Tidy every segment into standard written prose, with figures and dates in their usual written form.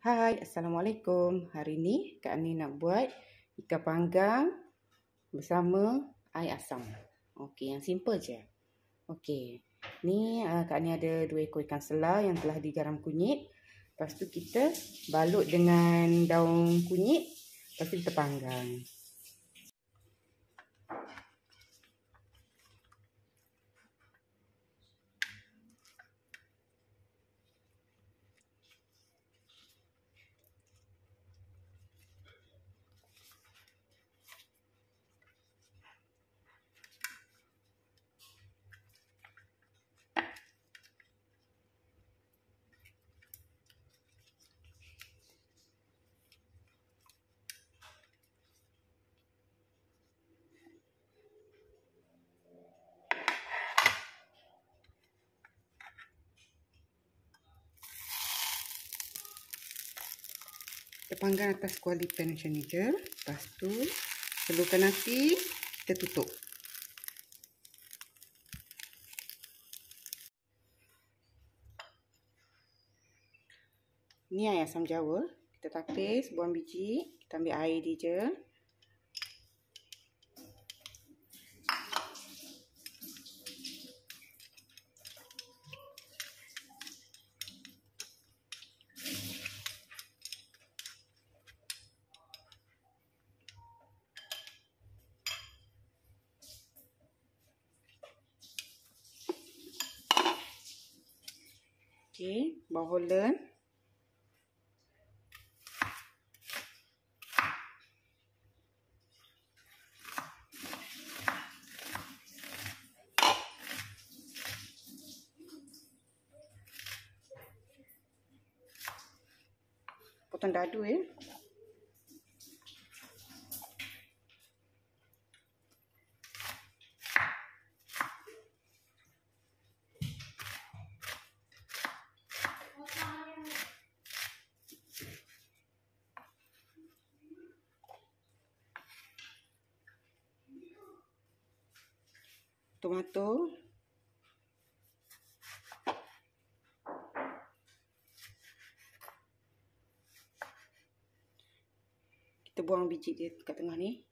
Hai, Assalamualaikum. Hari ni Kak Ani nak buat ikan panggang bersama air asam. Okey, yang simple je. Okey. Ni Kak Ani ada 2 ekor ikan selah yang telah digaram kunyit. Lepas tu kita balut dengan daun kunyit. Lepas tu kita panggang. Kita panggang atas kuali pan macam ni je. Lepas tu telurkan nasi, kita tutup. Ni air asam jawa. Kita tapis, buang biji. Kita ambil air dia je. Okey, bawang holland. Potong dadu ya. Tomato. Kita buang biji dia kat tengah ni.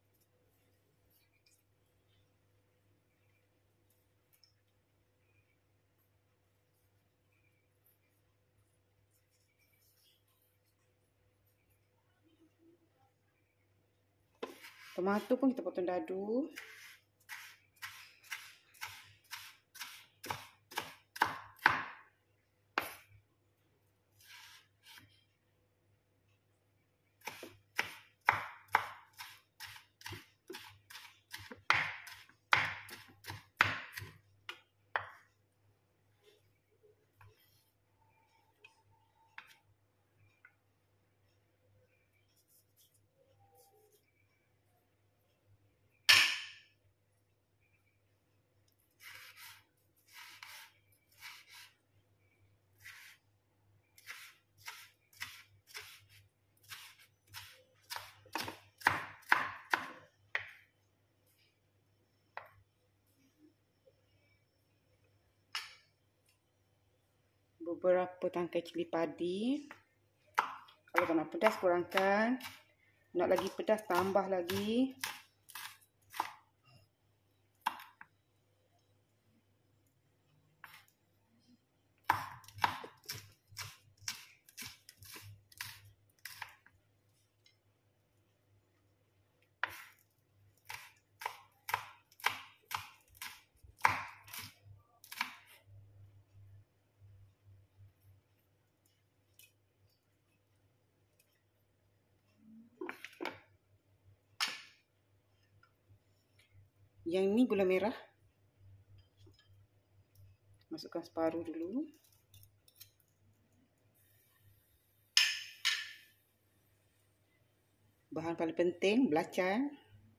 Tomato pun kita potong dadu. Beberapa tangkai cili padi. Kalau tak nak pedas, kurangkan. Nak lagi pedas, tambah lagi. Yang ni gula merah. Masukkan separuh dulu. Bahan paling penting, belacan.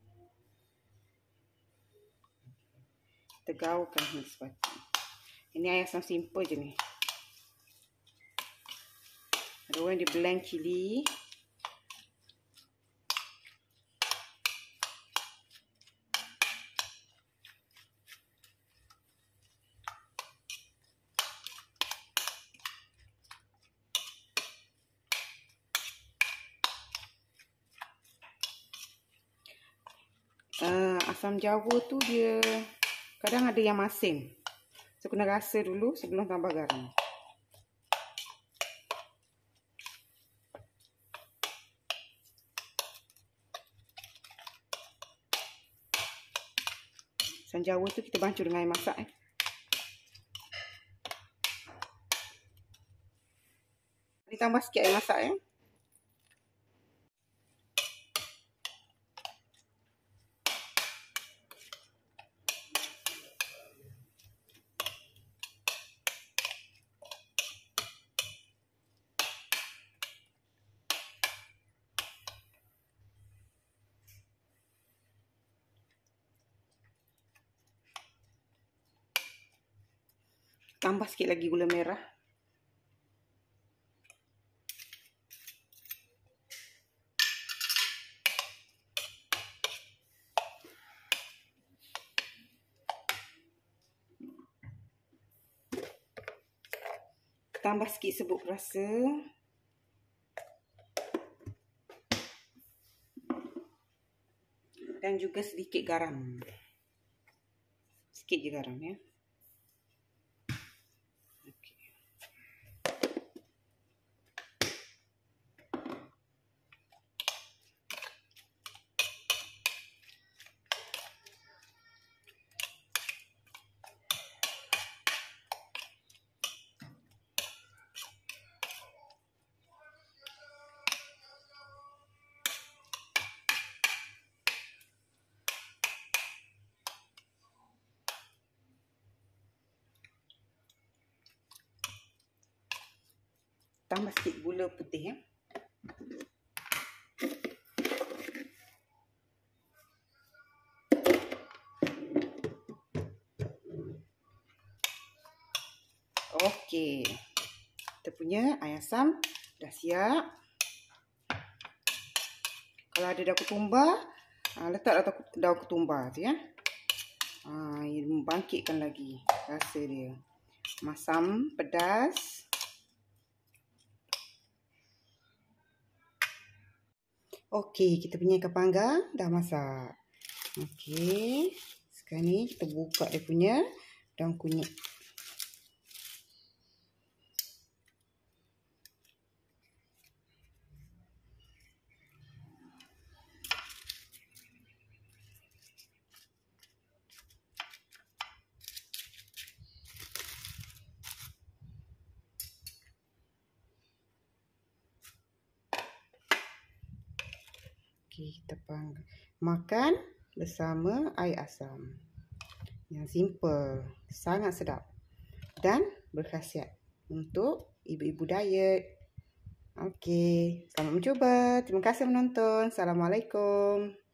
Kita gaulkan sepatutnya. Ini air asam simple je ni. Ada orang dia blend cili. asam Jawa tu dia kadang ada yang masin. So, kena rasa dulu sebelum tambah garam. Asam Jawa tu kita bancuh dengan air masak. Ditambah sikit air masak. Tambah sikit lagi gula merah. Tambah sikit serbuk perasa. Dan juga sedikit garam. Sikit je garam ya. Tambah sikit gula putih ya. Okey. Kita punya air asam dah siap. Kalau ada daun ketumbar, letaklah daun ketumbar tu ya. Membangkitkan lagi rasa dia. Masam, pedas. Okey, kita punya ikan panggang dah masak. Okey, sekarang ni kita buka dia punya daun kunyit. Kita makan bersama air asam. Yang simple, sangat sedap dan berkhasiat untuk ibu-ibu diet. Okey, selamat mencuba. Terima kasih menonton. Assalamualaikum.